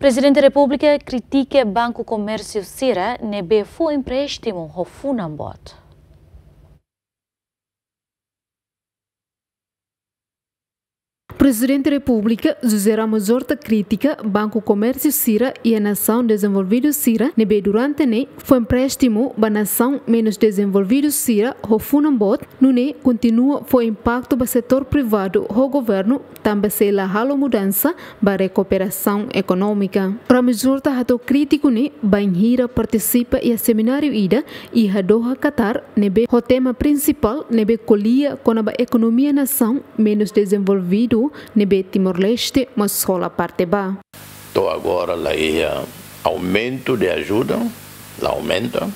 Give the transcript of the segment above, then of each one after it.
Presidente da República critica Banco Comércio Sira nebe foi empréstimo ao Funambot. Presidente da República, José Ramos Horta, critica Banco Comércio Sira e a Nação Desenvolvida Sira, nebe durante ne foi empréstimo ba Nação Menos Desenvolvida Sira, ao Funambot, nune continua foi impacto ba setor privado ao governo, também se la halo mudança ba recuperação econômica. Ramos Horta hato crítico ne Banhira participa e a seminário ida e a Doha Qatar, nebe o tema principal nebe colia com a economia nação menos desenvolvido nebe Timor-Leste, mas só a parte ba. Então agora lá é aumento de ajuda, lá aumenta.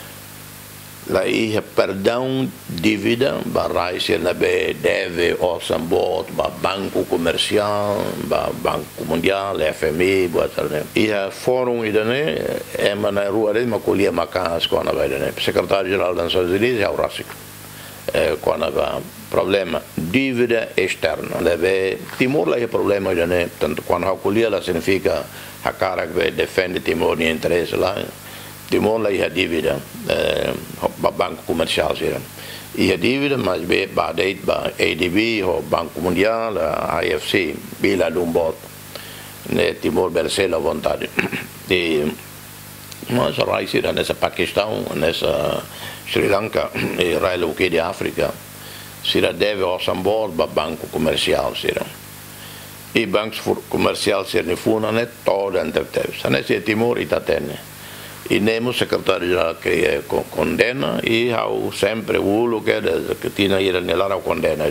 Lá é perdão dívida, barrai se nebe deve ao Sambot, ba banco comercial, ba banco mundial, FMI, buat né. E a fórum idane é na rua de macolia macas com a vai né. Secretário-geral das Nações Unidas é o Rásico. Quando há problema dívida externa deve Timor lá é problema já né tanto quando a colher lá significa a cara que defende Timor de interesse lá Timor lá é dívida banco comercial e a dívida mas be badait ba ADB o Banco Mundial a IFC bila dumbot né Timor bercela vontade e mas a raiz nessa Paquistão nessa Sri Lanka e Israel que de África sira deve ao Sambor ba banco comercial sira e bancos comercial sira ne funa ne toda entreteve sana se Timor itatene e nemo secretário geral que condena e ao sempre ulo que tinha ir nelara condena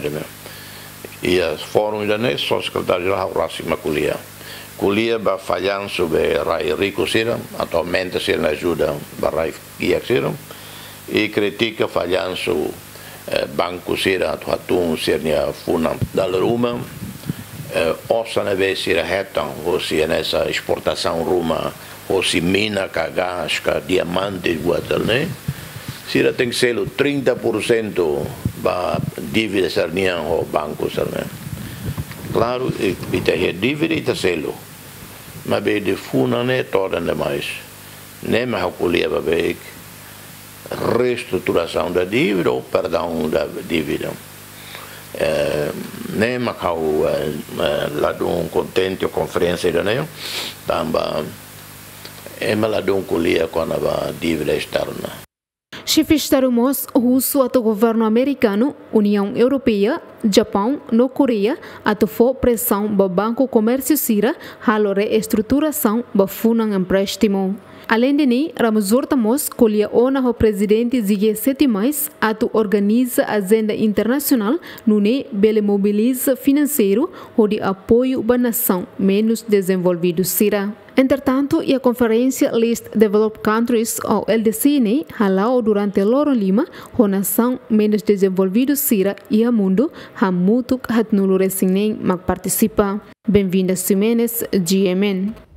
e as fórum da ne só secretário geral Rásico Maculia Kulia ba falhanço be rai rico sira atualmente sira ajuda ba rai guia sira e critica falhanço banco sira atuatum sira funa dal Ruma ossa neve sira retam ou se nessa exportação Ruma ou se mina gás diamante guatalne sira tem selo 30% ba dívida sarnian o banco sarne claro e tem dívida e selo mas bem de funa né toda demais nem mais a colher para ver reestruturação da dívida ou perdão da dívida nem mais lá de contente a conferência da né também é mais lá de colher com a dívida externa. Chefe de Estado russo ato governo americano, União Europeia, Japão, no Coreia, ato for pressão ba Banco Comércio Sira, halo reestruturação ba funan empréstimo. Além deนี้, Ramos Horta colhia ona o presidente G7+, ato organiza agenda internacional, nune bele mobiliza financeiro, ou de apoio ba nação menos desenvolvido Sira. Entretanto, a conferência Least Developed Countries, ou LDC, halao durante Loro Lima, a nação menos desenvolvido Sira e a mundo, hamutuk hat nulo resinem mag participa. Bem-vindas Simenes, GMN.